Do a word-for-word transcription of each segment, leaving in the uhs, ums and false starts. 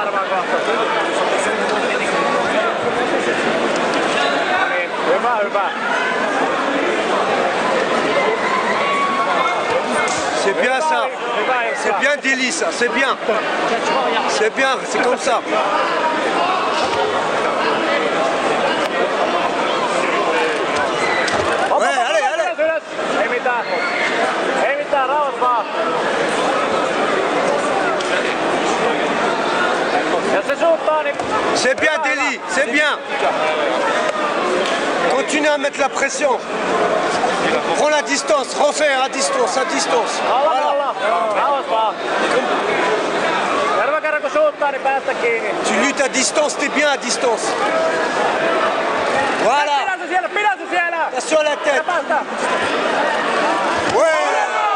varmaan kohta. No niin, hyvä, hyvä. C'est bien ça. C'est bien Deli ça, c'est bien. C'est bien, c'est comme ça. Ouais, allez, allez. Ei mitään. Ei mitään, rauhat vaan. Jos se suuttaa, niin... C'est bien Deli, c'est bien. Continue à mettre la pression. Prends la distance, refais à distance, à distance. Alla, alla. Rauhat vaan. Seuraava kerran kun suuttaa, niin päästä kiinni. Tu luttes à distance, t'es bien à distance. Voilà. Pidä se siellä, pidä se siellä. Attention à la tête. Ouais.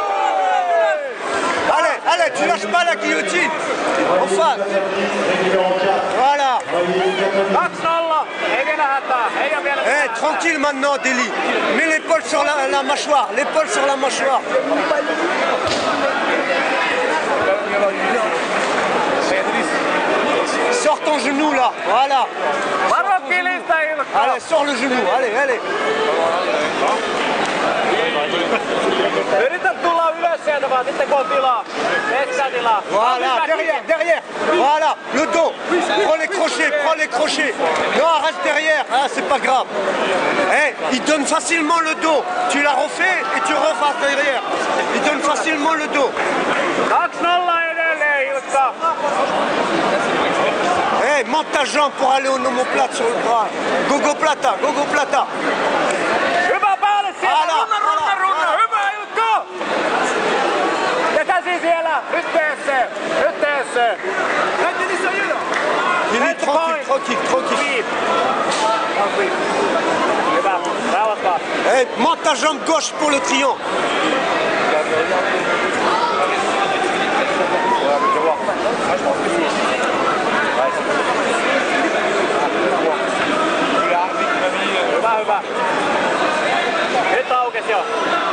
Allez, allez, tu lâches pas la guillotine. En face. Voilà. kaksi nolla. Ei vielä hätää. Ei ole vielä Eh, tranquille maintenant, Deli. Mets l'épaule sur la, la mâchoire. L'épaule sur la mâchoire. Sors ton genou là. Voilà. Varo kilistä, Ilkka. Allez, sors le genou. Allez, allez. Yritä tulla ylös sieltä vaan, sitten kun on tilaa. Metsää tilaa. Voilà, derrière, derrière. Voilà, le dos. Prends les crochets, prends les crochets. Non, reste derrière. Ah, c'est pas grave. Eh, il donne facilement le dos. Tu la refais et tu refasses derrière. Il donne facilement le dos. kaksi nolla edelleen, Ilkka. Eh, monte ta jambe pour aller au omoplate sur le bras. Gogo plata, gogo plata. Hyvä päälle sieltä. Ala, Runna, runna, ala, runna. ala. Hyvä, Ilkka. Ja käsi siellä. Nyt tee se. Nyt tee se. Deli, tranquille, tranquille, tranquille. Hyvä. Rauhat vaan. Eh, monte ta jambe gauche pour le triangle. Hyvä, hyvä. Nyt aukesi jo.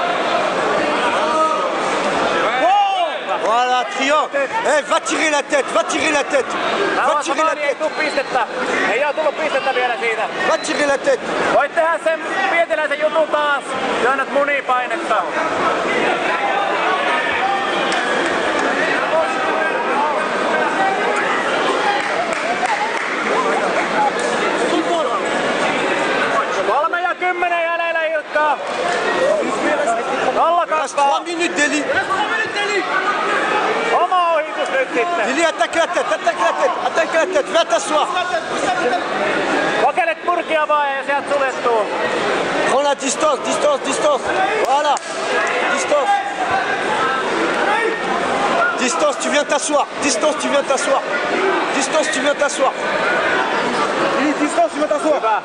Voilà, triangle. Eh, va tirer la tête, va tirer la tête. Va tirer la Maali ei tête. tuu pistettä. Ei oo tullut pistettä vielä siitä. Va tirer la tête. Voit tehdä sen pietiläisen jutun taas. Työnnät munipainetta. Kolme ja kymmenen jäljellä, Ilkka. Nolla Reste kakkaa. trois minutes, Deli. Oma ohitus nyt sitten. Deli, attaque la tête, attaque la tête, attaque la tête. Viens t'asseoir. Kokeilet purkia vaan ja sieltä suljettuu. Prends la distance, distance, distance. Voilà. Distance. Distance, tu viens t'asseoir. Distance, tu viens t'asseoir. Distance, tu viens t'asseoir. Distance, tu viens t'asseoir. Hyvä.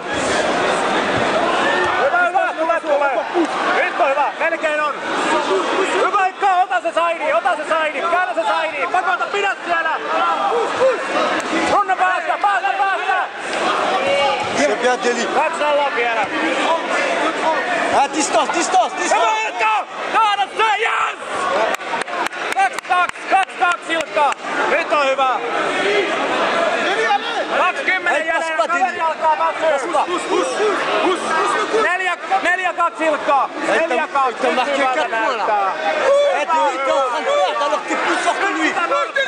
Hyvä, hyvä. Tulee, tulee. Nyt on hyvä. Melkein on. Hyvä, Ilkka. Ota se saidi. Ota se saidi. Käännä se saidi. Pakota, pidä siellä. Runna päästä. Päästä, päästä. C'est bien, Deli. kaksi nolla vielä. À distance, distance, Hyvä, distance. Ilkka. Kaada se. Yes! kaksi kaksi. kaksi kaksi, Ilkka. Nyt on hyvä. kaksikymmentä jäljellä. Kaveri alkaa väsyä. Neljä, neljä kaksi, Ilkka. Neljä kaksi. T'as marqué quatre points là. Eh, Deli, t'es en train de perdre alors que t'es plus fort que lui.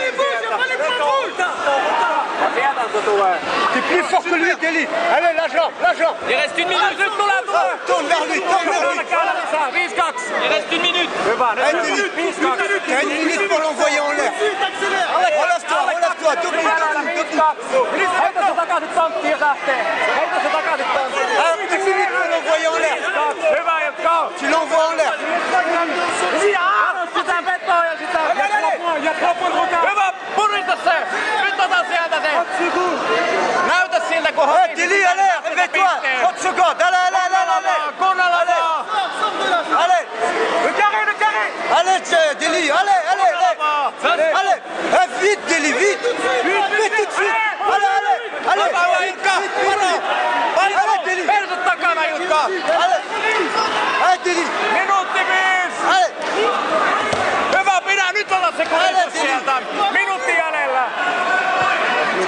Sieltä se tulee. T'es plus fort que lui, Deli. Allez, la jambe, la jambe. Il reste une minute. Nyt tulee, tulee. Tourne vers lui, tourne vers lui. Käydä lisää. viisi kaksi. Il reste une minute. Hyvä, nyt Eh, on Deli, viisi kaksi. t'as une minute pour l'envoyer en l'air. Relève-toi, relève-toi, double, double, double. Heitä se takaisin tonttiin, jos lähtee. Heitä se takaisin tonttiin. Ah, une minute pour l'envoyer en l'air. Hyvä, Ilkka. Tu l'envoies en l'air. Sitä vetoa ja sitä. Hyvä, purista se. Nyt ota sieltä se. Näytä siltä, kun Eh, Deli, allez, réveille-toi. trente secondes. Allez, allez, allez, allez. Kunnolla vaan. Allez. Nyt käri, nyt käri. Allez, Deli, allez, allez, allez. Allez, eh, vite, Deli, vite. Vite, tout de suite. Allez, allez, allez. Vapaa, Ilkka. Vite, vite, vite. Allez, Deli. Persut takana, Ilkka. Allez. Allez, Deli. Minuutti viisi. Allez. Hyvä, pidä nyt ota se Älä, kuristus Deli. sieltä. Minuutti jäljellä.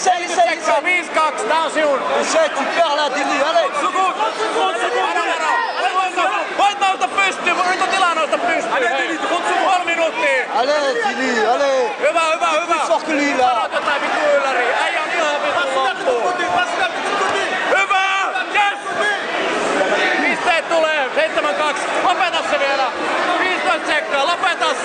essaye, essaye, essaye. viisi kaksi, tää on sinun. Essaye, tu perds là, Dili, allez. Voit nousta pystyyn, nyt on tilaa nousta pystyyn. Puoli minuuttia. Allez, Dili, allez. Hyvä, hyvä, hyvä. Plus fort que lui là. Sanot jotain vittu ylläri. Äijä on ihan vittu loppuun. Hyvä! Yes! Pisteet tulee. seitsemän kaksi. Lopeta se vielä. viisitoista sekkaa. Lopeta